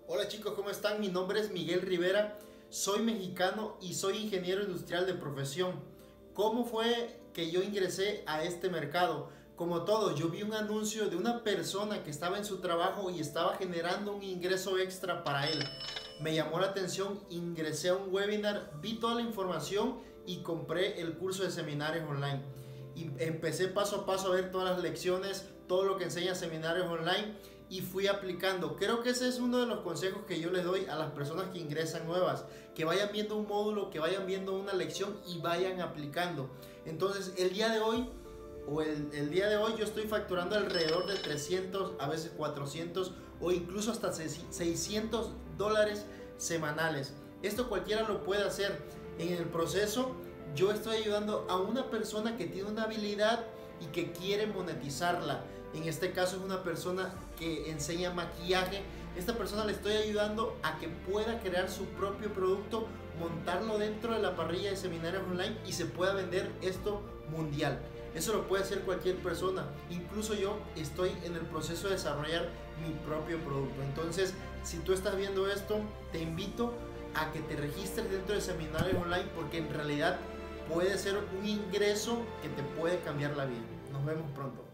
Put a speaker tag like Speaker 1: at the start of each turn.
Speaker 1: Hola chicos, ¿cómo están? Mi nombre es Miguel Rivera, soy mexicano y soy ingeniero industrial de profesión. ¿Cómo fue que yo ingresé a este mercado? Como todo, yo vi un anuncio de una persona que estaba en su trabajo y estaba generando un ingreso extra para él. Me llamó la atención, ingresé a un webinar, vi toda la información y compré el curso de seminarios online. Y empecé paso a paso a ver todas las lecciones, todo lo que enseña seminarios online y fui aplicando. Creo que ese es uno de los consejos que yo les doy a las personas que ingresan nuevas, que vayan viendo un módulo, que vayan viendo una lección y vayan aplicando. Entonces el día de hoy yo estoy facturando alrededor de 300, a veces 400 o incluso hasta 600 dólares semanales. Esto cualquiera lo puede hacer. En el proceso yo estoy ayudando a una persona que tiene una habilidad y que quiere monetizarla. En este caso es una persona que enseña maquillaje. Esta persona le estoy ayudando a que pueda crear su propio producto, montarlo dentro de la parrilla de seminarios online y se pueda vender esto mundial. Eso lo puede hacer cualquier persona. Incluso yo estoy en el proceso de desarrollar mi propio producto. Entonces, si tú estás viendo esto, te invito a que te registres dentro de seminarios online porque en realidad puede ser un ingreso que te puede cambiar la vida. Nos vemos pronto.